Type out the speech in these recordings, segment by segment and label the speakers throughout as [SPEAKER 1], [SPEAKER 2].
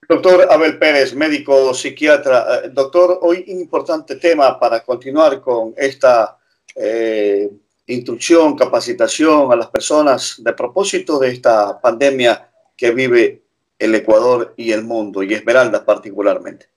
[SPEAKER 1] Doctor Abel Pérez, médico psiquiatra. Doctor, hoy un importante tema para continuar con esta instrucción, capacitación a las personas de propósito de esta pandemia que vive el Ecuador y el mundo, y Esmeraldas particularmente.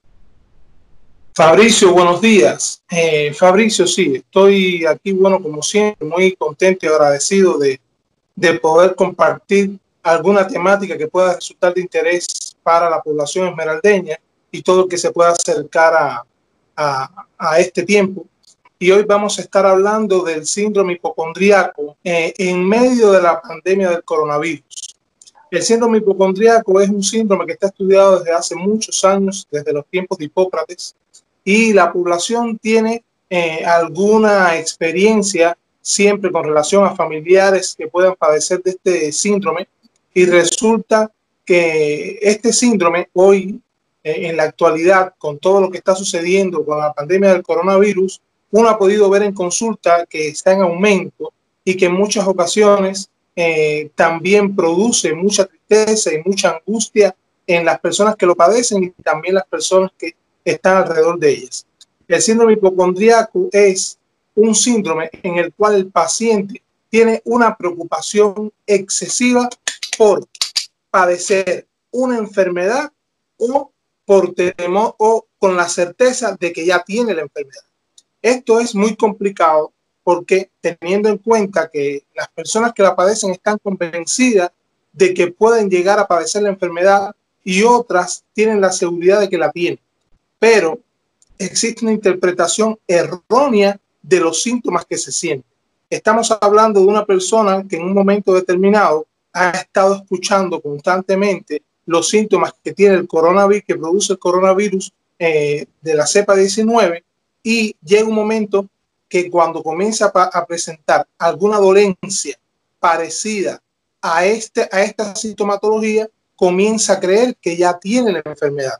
[SPEAKER 2] Fabricio, buenos días. Fabricio, sí, estoy aquí, bueno, como siempre, muy contento y agradecido de poder compartir alguna temática que pueda resultar de interés para la población esmeraldeña y todo el que se pueda acercar a este tiempo. Y hoy vamos a estar hablando del síndrome hipocondríaco en medio de la pandemia del coronavirus. El síndrome hipocondríaco es un síndrome que está estudiado desde hace muchos años, desde los tiempos de Hipócrates, y la población tiene alguna experiencia siempre con relación a familiares que puedan padecer de este síndrome, y resulta que este síndrome hoy, en la actualidad, con todo lo que está sucediendo con la pandemia del coronavirus, uno ha podido ver en consulta que está en aumento y que en muchas ocasiones también produce mucha tristeza y mucha angustia en las personas que lo padecen y también las personas que están alrededor de ellas. El síndrome hipocondríaco es un síndrome en el cual el paciente tiene una preocupación excesiva por padecer una enfermedad o por temor o con la certeza de que ya tiene la enfermedad. Esto es muy complicado porque, teniendo en cuenta que las personas que la padecen están convencidas de que pueden llegar a padecer la enfermedad y otras tienen la seguridad de que la tienen, pero existe una interpretación errónea de los síntomas que se sienten. Estamos hablando de una persona que en un momento determinado ha estado escuchando constantemente los síntomas que tiene el coronavirus, que produce el coronavirus de la cepa 19, y llega un momento que cuando comienza a presentar alguna dolencia parecida a esta sintomatología, comienza a creer que ya tiene la enfermedad.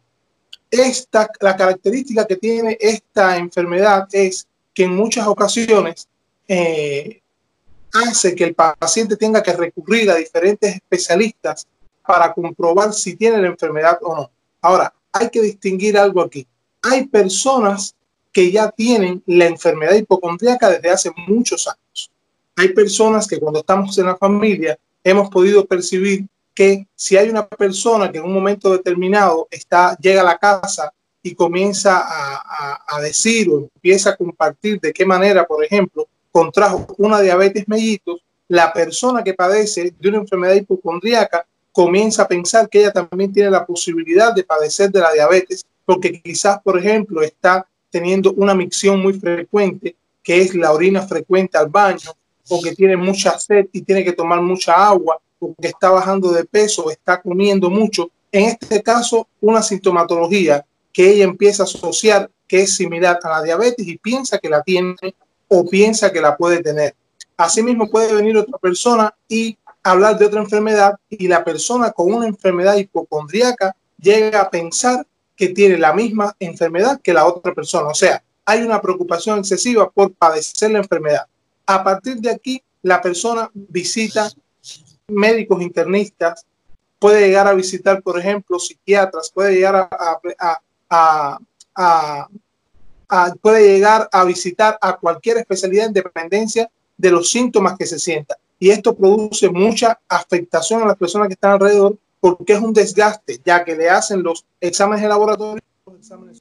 [SPEAKER 2] La característica que tiene esta enfermedad es que en muchas ocasiones hace que el paciente tenga que recurrir a diferentes especialistas para comprobar si tiene la enfermedad o no. Ahora, hay que distinguir algo aquí. Hay personas que ya tienen la enfermedad hipocondríaca desde hace muchos años. Hay personas que cuando estamos en la familia hemos podido percibir que si hay una persona que en un momento determinado llega a la casa y comienza a decir o empieza a compartir de qué manera, por ejemplo, contrajo una diabetes mellitus, la persona que padece de una enfermedad hipocondríaca comienza a pensar que ella también tiene la posibilidad de padecer de la diabetes, porque quizás, por ejemplo, está teniendo una micción muy frecuente, que es la orina frecuente al baño, o que tiene mucha sed y tiene que tomar mucha agua, o que está bajando de peso o está comiendo mucho. En este caso, una sintomatología que ella empieza a asociar que es similar a la diabetes y piensa que la tiene o piensa que la puede tener. Asimismo, puede venir otra persona y hablar de otra enfermedad, y la persona con una enfermedad hipocondríaca llega a pensar que tiene la misma enfermedad que la otra persona. O sea, hay una preocupación excesiva por padecer la enfermedad. A partir de aquí, la persona visita médicos internistas, puede llegar a visitar, por ejemplo, psiquiatras, puede llegar puede llegar a visitar a cualquier especialidad en dependencia de los síntomas que se sientan. Y esto produce mucha afectación a las personas que están alrededor, porque es un desgaste, ya que le hacen los exámenes de laboratorio. Los exámenes.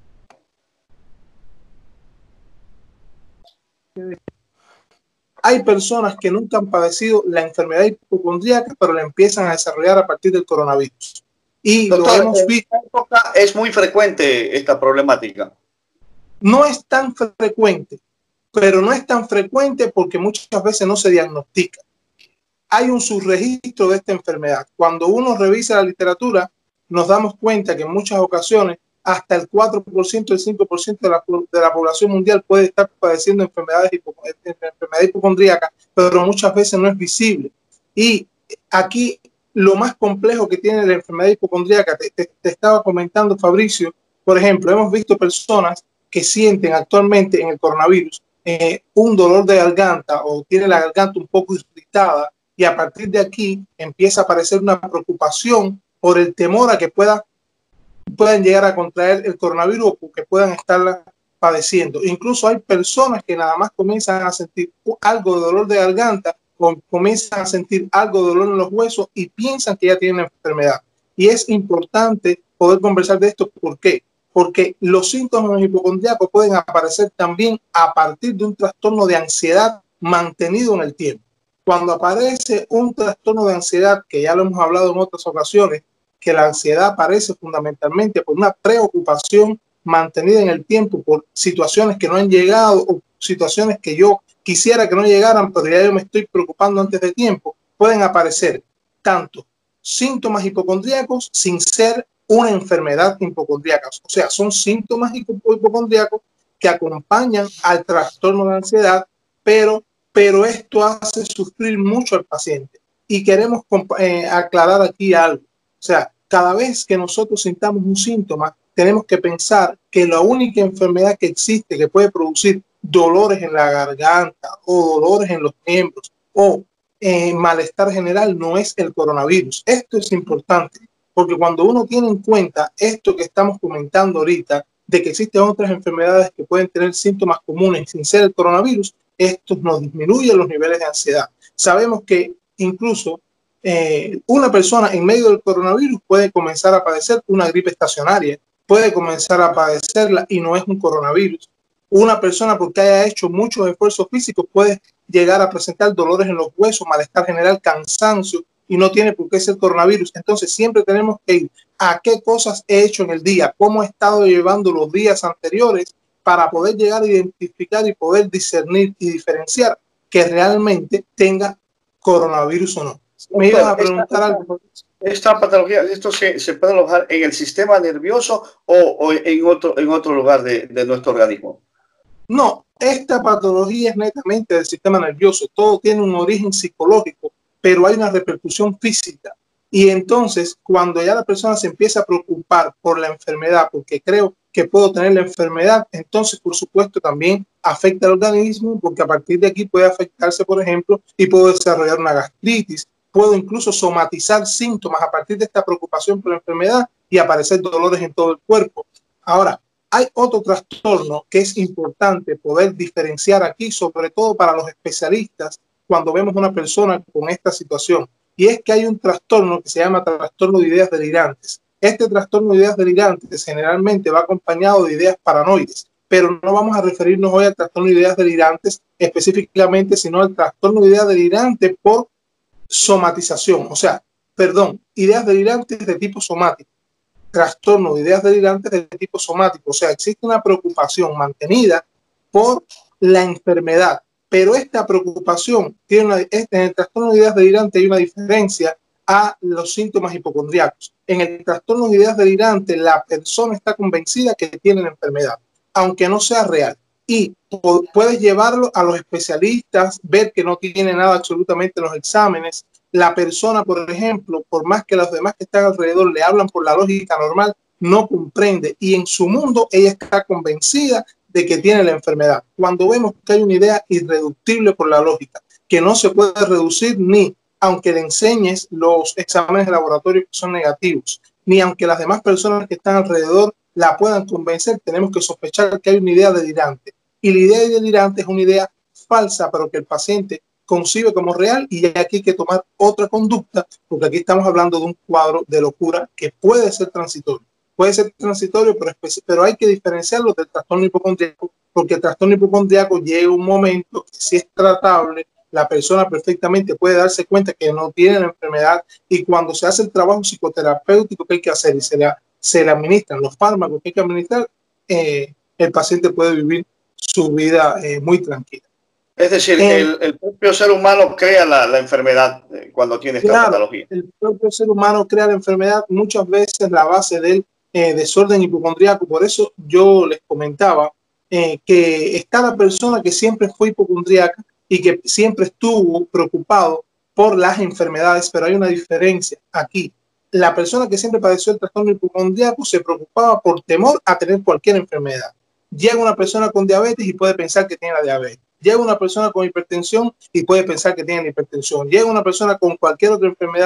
[SPEAKER 2] Hay personas que nunca han padecido la enfermedad hipocondríaca, pero la empiezan a desarrollar a partir del coronavirus. Y doctor, lo hemos visto.
[SPEAKER 1] Es muy frecuente esta problemática.
[SPEAKER 2] No es tan frecuente, pero no es tan frecuente porque muchas veces no se diagnostica. Hay un subregistro de esta enfermedad. Cuando uno revisa la literatura, nos damos cuenta que en muchas ocasiones hasta el 4%, el 5% de la población mundial puede estar padeciendo enfermedad hipocondríaca, pero muchas veces no es visible. Y aquí lo más complejo que tiene la enfermedad hipocondríaca, te estaba comentando, Fabricio, por ejemplo, hemos visto personas que sienten actualmente en el coronavirus un dolor de garganta o tiene la garganta un poco irritada, y a partir de aquí empieza a aparecer una preocupación por el temor a que puedan llegar a contraer el coronavirus o que puedan estarla padeciendo. Incluso hay personas que nada más comienzan a sentir algo de dolor de garganta, comienzan a sentir algo de dolor en los huesos y piensan que ya tienen la enfermedad. Y es importante poder conversar de esto. ¿Por qué? Porque los síntomas hipocondríacos pueden aparecer también a partir de un trastorno de ansiedad mantenido en el tiempo. Cuando aparece un trastorno de ansiedad, que ya lo hemos hablado en otras ocasiones, que la ansiedad aparece fundamentalmente por una preocupación mantenida en el tiempo por situaciones que no han llegado o situaciones que yo quisiera que no llegaran, pero ya yo me estoy preocupando antes de tiempo, pueden aparecer tanto síntomas hipocondríacos sin ser una enfermedad hipocondríaca. O sea, son síntomas hipocondríacos que acompañan al trastorno de ansiedad, pero esto hace sufrir mucho al paciente. Y queremos aclarar aquí algo. O sea, cada vez que nosotros sintamos un síntoma, tenemos que pensar que la única enfermedad que existe que puede producir dolores en la garganta o dolores en los miembros o malestar general no es el coronavirus. Esto es importante porque cuando uno tiene en cuenta esto que estamos comentando ahorita, de que existen otras enfermedades que pueden tener síntomas comunes sin ser el coronavirus, esto nos disminuye los niveles de ansiedad. Sabemos que incluso una persona en medio del coronavirus puede comenzar a padecer una gripe estacionaria, puede comenzar a padecerla y no es un coronavirus. Una persona porque haya hecho muchos esfuerzos físicos puede llegar a presentar dolores en los huesos, malestar general, cansancio y no tiene por qué ser coronavirus. Entonces siempre tenemos que ir a qué cosas he hecho en el día, cómo he estado llevando los días anteriores para poder llegar a identificar y poder discernir y diferenciar que realmente tenga coronavirus o no. Me iban a preguntar algo.
[SPEAKER 1] ¿Esta patología, esto se puede alojar en el sistema nervioso o en otro lugar de nuestro organismo?
[SPEAKER 2] No, esta patología es netamente del sistema nervioso. Todo tiene un origen psicológico, pero hay una repercusión física. Y entonces, cuando ya la persona se empieza a preocupar por la enfermedad, porque creo que puedo tener la enfermedad, entonces, por supuesto, también afecta al organismo, porque a partir de aquí puede afectarse, por ejemplo, y puedo desarrollar una gastritis. Puedo incluso somatizar síntomas a partir de esta preocupación por la enfermedad y aparecer dolores en todo el cuerpo. Ahora, hay otro trastorno que es importante poder diferenciar aquí, sobre todo para los especialistas, cuando vemos una persona con esta situación. Y es que hay un trastorno que se llama trastorno de ideas delirantes. Este trastorno de ideas delirantes generalmente va acompañado de ideas paranoides, pero no vamos a referirnos hoy al trastorno de ideas delirantes específicamente, sino al trastorno de ideas delirantes por somatización, o sea, perdón, ideas delirantes de tipo somático, trastorno de ideas delirantes de tipo somático, o sea, existe una preocupación mantenida por la enfermedad, pero esta preocupación tiene en el trastorno de ideas delirantes hay una diferencia a los síntomas hipocondríacos. En el trastorno de ideas delirantes, la persona está convencida que tiene la enfermedad, aunque no sea real. Y puedes llevarlo a los especialistas, ver que no tiene nada absolutamente en los exámenes. La persona, por ejemplo, por más que los demás que están alrededor le hablan por la lógica normal, no comprende y en su mundo ella está convencida de que tiene la enfermedad. Cuando vemos que hay una idea irreductible por la lógica, que no se puede reducir ni aunque le enseñes los exámenes de laboratorio que son negativos, ni aunque las demás personas que están alrededor la puedan convencer, tenemos que sospechar que hay una idea delirante. Y la idea delirante es una idea falsa, pero que el paciente concibe como real y aquí hay que tomar otra conducta, porque aquí estamos hablando de un cuadro de locura que puede ser transitorio. Puede ser transitorio, pero hay que diferenciarlo del trastorno hipocondríaco, porque el trastorno hipocondríaco llega un momento que si es tratable, la persona perfectamente puede darse cuenta que no tiene la enfermedad y cuando se hace el trabajo psicoterapéutico que hay que hacer y se le administran los fármacos que hay que administrar, el paciente puede vivir su vida muy tranquila.
[SPEAKER 1] Es decir, el propio ser humano crea la enfermedad cuando tiene esta patología.
[SPEAKER 2] El propio ser humano crea la enfermedad, muchas veces la base del desorden hipocondríaco. Por eso yo les comentaba que está la persona que siempre fue hipocondríaca y que siempre estuvo preocupado por las enfermedades, pero hay una diferencia aquí. La persona que siempre padeció el trastorno hipocondríaco se preocupaba por temor a tener cualquier enfermedad. Llega una persona con diabetes y puede pensar que tiene la diabetes. Llega una persona con hipertensión y puede pensar que tiene la hipertensión. Llega una persona con cualquier otra enfermedad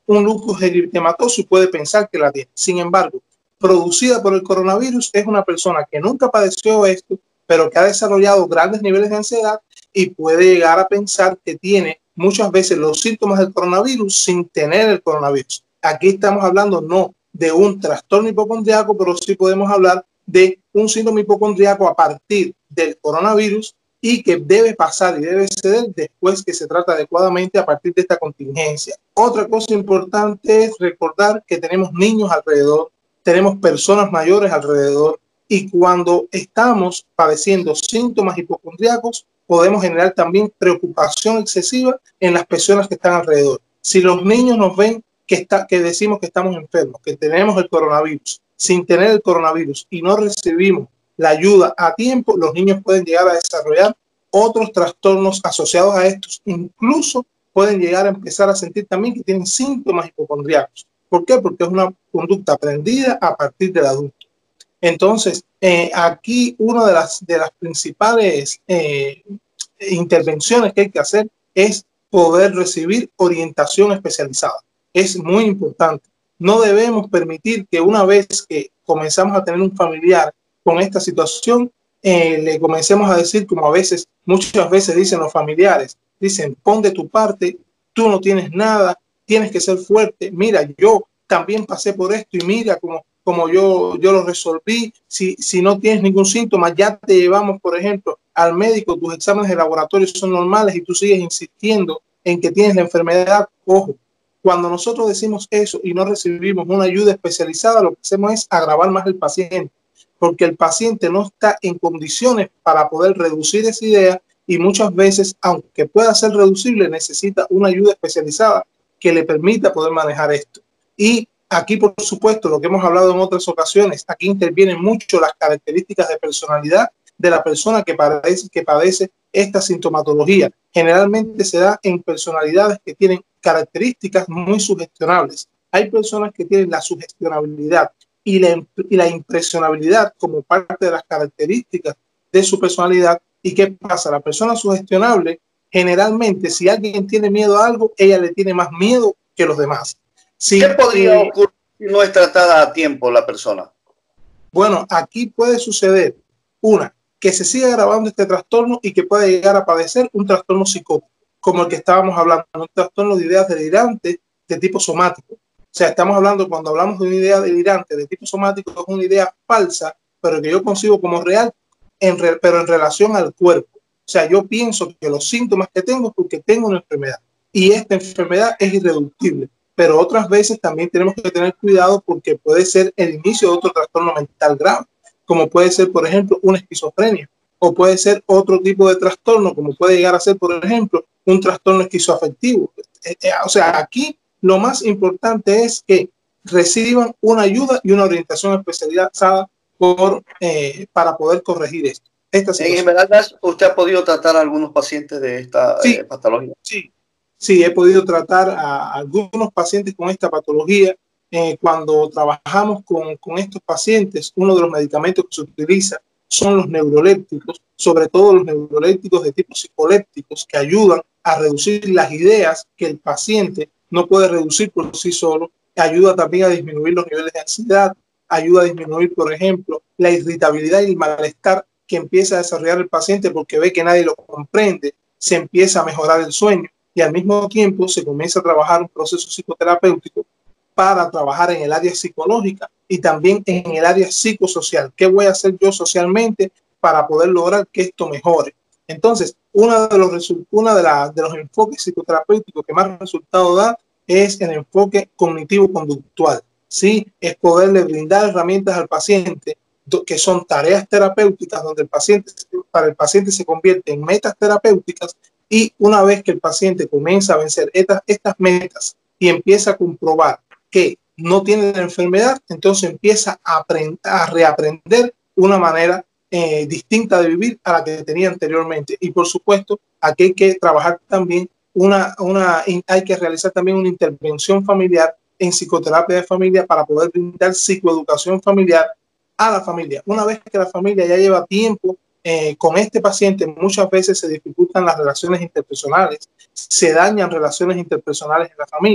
[SPEAKER 2] un lupus eritematoso y puede pensar que la tiene. Sin embargo, producida por el coronavirus es una persona que nunca padeció esto, pero que ha desarrollado grandes niveles de ansiedad y puede llegar a pensar que tiene muchas veces los síntomas del coronavirus sin tener el coronavirus. Aquí estamos hablando no de un trastorno hipocondriaco, pero sí podemos hablar de un síndrome hipocondriaco a partir del coronavirus y que debe pasar y debe ceder después que se trata adecuadamente a partir de esta contingencia. Otra cosa importante es recordar que tenemos niños alrededor, tenemos personas mayores alrededor, y cuando estamos padeciendo síntomas hipocondríacos podemos generar también preocupación excesiva en las personas que están alrededor. Si los niños nos ven que decimos que estamos enfermos, que tenemos el coronavirus, sin tener el coronavirus y no recibimos la ayuda a tiempo, los niños pueden llegar a desarrollar otros trastornos asociados a estos. Incluso pueden llegar a empezar a sentir también que tienen síntomas hipocondríacos. ¿Por qué? Porque es una conducta aprendida a partir del adulto. Entonces, aquí una de las principales intervenciones que hay que hacer es poder recibir orientación especializada. Es muy importante. No debemos permitir que una vez que comenzamos a tener un familiar con esta situación, le comencemos a decir, como muchas veces dicen los familiares, dicen, pon de tu parte, tú no tienes nada, tienes que ser fuerte, mira, yo también pasé por esto y mira como yo lo resolví, si no tienes ningún síntoma, ya te llevamos, por ejemplo, al médico, tus exámenes de laboratorio son normales y tú sigues insistiendo en que tienes la enfermedad. Ojo, cuando nosotros decimos eso y no recibimos una ayuda especializada, lo que hacemos es agravar más el paciente, porque el paciente no está en condiciones para poder reducir esa idea y muchas veces, aunque pueda ser reducible, necesita una ayuda especializada que le permita poder manejar esto. Y aquí, por supuesto, lo que hemos hablado en otras ocasiones, aquí intervienen mucho las características de personalidad de la persona que padece esta sintomatología. Generalmente se da en personalidades que tienen características muy sugestionables. Hay personas que tienen la sugestionabilidad y la impresionabilidad como parte de las características de su personalidad. ¿Y qué pasa? La persona sugestionable, generalmente, si alguien tiene miedo a algo, ella le tiene más miedo que los demás.
[SPEAKER 1] Sí, ¿qué podría ocurrir si no es tratada a tiempo la persona?
[SPEAKER 2] Bueno, aquí puede suceder que se siga agravando este trastorno y que pueda llegar a padecer un trastorno psicótico, como el que estábamos hablando, un trastorno de ideas delirantes de tipo somático. O sea, estamos hablando, cuando hablamos de una idea delirante de tipo somático, es una idea falsa, pero que yo concibo como real, pero en relación al cuerpo. O sea, yo pienso que los síntomas que tengo es porque tengo una enfermedad y esta enfermedad es irreductible. Pero otras veces también tenemos que tener cuidado porque puede ser el inicio de otro trastorno mental grave, como puede ser, por ejemplo, una esquizofrenia, o puede ser otro tipo de trastorno, como puede llegar a ser, por ejemplo, un trastorno esquizoafectivo. O sea, aquí lo más importante es que reciban una ayuda y una orientación especializada para poder corregir esto.
[SPEAKER 1] En verdad, ¿usted ha podido tratar a algunos pacientes de esta patología?
[SPEAKER 2] Sí, he podido tratar a algunos pacientes con esta patología. Cuando trabajamos con estos pacientes, uno de los medicamentos que se utiliza son los neurolépticos, sobre todo los neurolépticos de tipo psicolépticos, que ayudan a reducir las ideas que el paciente no puede reducir por sí solo. Ayuda también a disminuir los niveles de ansiedad, ayuda a disminuir, por ejemplo, la irritabilidad y el malestar que empieza a desarrollar el paciente porque ve que nadie lo comprende, se empieza a mejorar el sueño y al mismo tiempo se comienza a trabajar un proceso psicoterapéutico para trabajar en el área psicológica y también en el área psicosocial. ¿Qué voy a hacer yo socialmente para poder lograr que esto mejore? Entonces, uno de los enfoques psicoterapéuticos que más resultado da es el enfoque cognitivo-conductual. Sí, es poderle brindar herramientas al paciente que son tareas terapéuticas donde para el paciente se convierte en metas terapéuticas, y una vez que el paciente comienza a vencer estas metas y empieza a comprobar que no tiene la enfermedad, entonces empieza a reaprender una manera distinta de vivir a la que tenía anteriormente. Y por supuesto, aquí hay que trabajar también hay que realizar también una intervención familiar en psicoterapia de familia para poder brindar psicoeducación familiar a la familia. Una vez que la familia ya lleva tiempo con este paciente, muchas veces se dificultan las relaciones interpersonales, se dañan relaciones interpersonales en la familia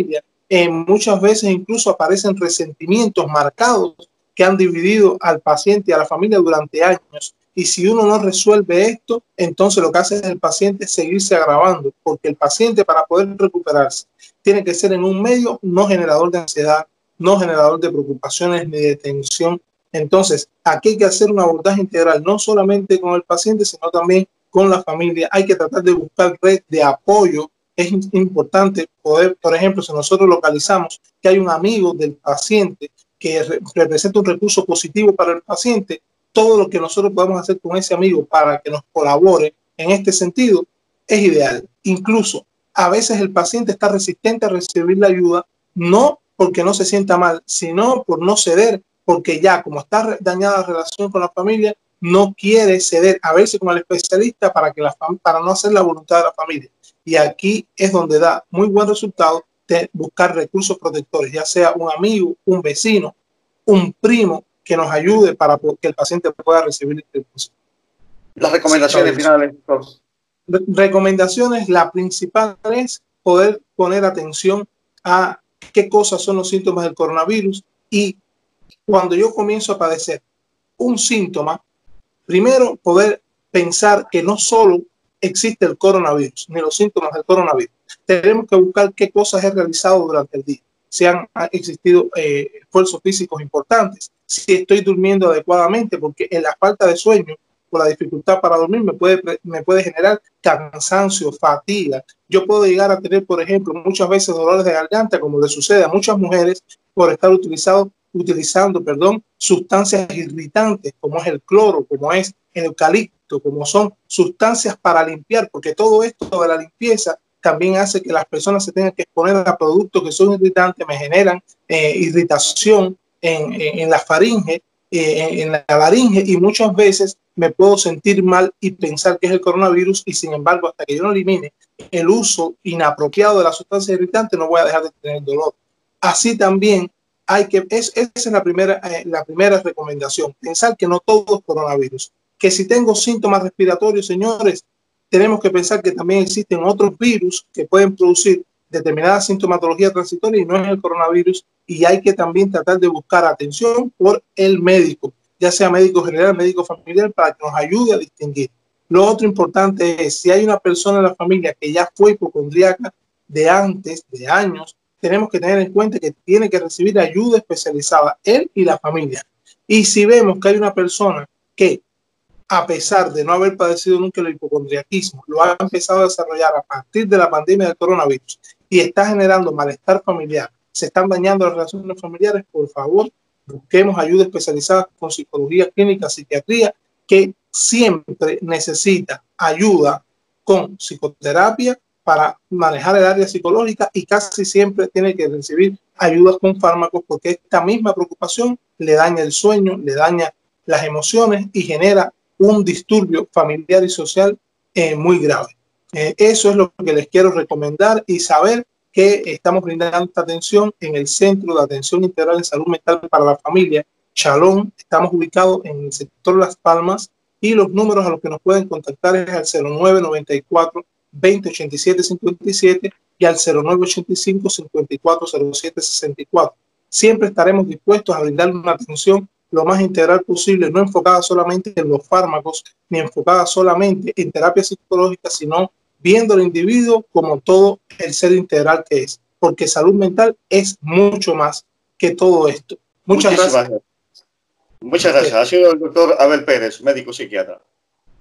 [SPEAKER 2] muchas veces incluso aparecen resentimientos marcados que han dividido al paciente y a la familia durante años. Y si uno no resuelve esto, entonces lo que hace el paciente es seguirse agravando, porque el paciente, para poder recuperarse, tiene que ser en un medio no generador de ansiedad, no generador de preocupaciones ni de tensión. Entonces, aquí hay que hacer un abordaje integral, no solamente con el paciente, sino también con la familia. Hay que tratar de buscar red de apoyo. Es importante poder, por ejemplo, si nosotros localizamos que hay un amigo del paciente que representa un recurso positivo para el paciente, todo lo que nosotros podamos hacer con ese amigo para que nos colabore en este sentido es ideal. Incluso a veces el paciente está resistente a recibir la ayuda, no porque no se sienta mal, sino por no ceder, porque ya como está dañada la relación con la familia, no quiere ceder a verse con el especialista para no hacer la voluntad de la familia. Y aquí es donde da muy buen resultado de buscar recursos protectores, ya sea un amigo, un vecino, un primo que nos ayude para que el paciente pueda recibir el curso.
[SPEAKER 1] Las recomendaciones finales, doctor.
[SPEAKER 2] Recomendaciones, la principal es poder poner atención a qué cosas son los síntomas del coronavirus, y cuando yo comienzo a padecer un síntoma, primero poder pensar que no solo existe el coronavirus ni los síntomas del coronavirus. Tenemos que buscar qué cosas he realizado durante el día, si han existido esfuerzos físicos importantes, si estoy durmiendo adecuadamente, porque en la falta de sueño, por la dificultad para dormir, me puede generar cansancio, fatiga. Yo puedo llegar a tener, por ejemplo, muchas veces dolores de garganta, como le sucede a muchas mujeres por estar utilizando sustancias irritantes, como es el cloro, como es el eucalipto, como son sustancias para limpiar, porque todo esto de la limpieza también hace que las personas se tengan que exponer a productos que son irritantes, me generan irritación en la faringe, en la laringe, y muchas veces me puedo sentir mal y pensar que es el coronavirus, y sin embargo, hasta que yo no elimine el uso inapropiado de la sustancia irritante, no voy a dejar de tener dolor. Así también esa es la primera recomendación, pensar que no todo es coronavirus, que si tengo síntomas respiratorios, señores, tenemos que pensar que también existen otros virus que pueden producir determinada sintomatología transitoria y no es el coronavirus, y hay que también tratar de buscar atención por el médico, ya sea médico general, médico familiar, para que nos ayude a distinguir. Lo otro importante es, si hay una persona en la familia que ya fue hipocondríaca de antes, de años, tenemos que tener en cuenta que tiene que recibir ayuda especializada, él y la familia. Y si vemos que hay una persona que, a pesar de no haber padecido nunca el hipocondriaquismo, lo ha empezado a desarrollar a partir de la pandemia del coronavirus y está generando malestar familiar, se están dañando las relaciones familiares, por favor, busquemos ayuda especializada con psicología clínica, psiquiatría, que siempre necesita ayuda con psicoterapia para manejar el área psicológica, y casi siempre tiene que recibir ayudas con fármacos, porque esta misma preocupación le daña el sueño, le daña las emociones y genera un disturbio familiar y social muy grave. Eso es lo que les quiero recomendar, y saber que estamos brindando esta atención en el Centro de Atención Integral en Salud Mental para la Familia, Shalom. Estamos ubicados en el sector Las Palmas, y los números a los que nos pueden contactar es al 0994 2087 57 y al 0985 5407 64. Siempre estaremos dispuestos a brindar una atención lo más integral posible, no enfocada solamente en los fármacos, ni enfocada solamente en terapia psicológica, sino viendo al individuo como todo el ser integral que es, porque salud mental es mucho más que todo esto. Muchas gracias.
[SPEAKER 1] Muchas gracias. Ha sido el doctor Abel Pérez, médico psiquiatra.